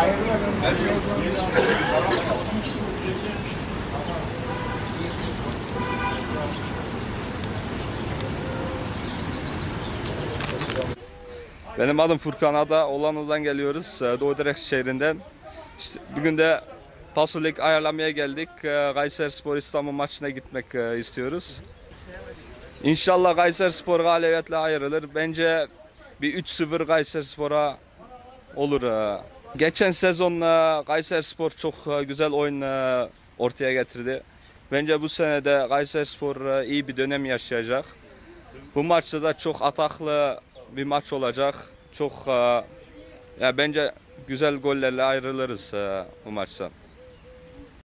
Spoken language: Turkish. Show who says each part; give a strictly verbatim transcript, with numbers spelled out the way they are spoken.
Speaker 1: Benim adım Furkan Ada, Hollanda'dan geliyoruz, Doğu Direks şehrinden. İşte bugün de Pasolik ayarlamaya geldik. Kayserispor İstanbul maçına gitmek istiyoruz. İnşallah Kayserispor galibiyetle ayrılır. Bence bir üç sıfır Kayserispor'a olur. Geçen sezon Kayserispor çok güzel oyun ortaya getirdi. Bence bu sene de Kayserispor iyi bir dönem yaşayacak. Bu maçta da çok ataklı bir maç olacak. Çok ya bence güzel gollerle ayrılırız bu maçtan.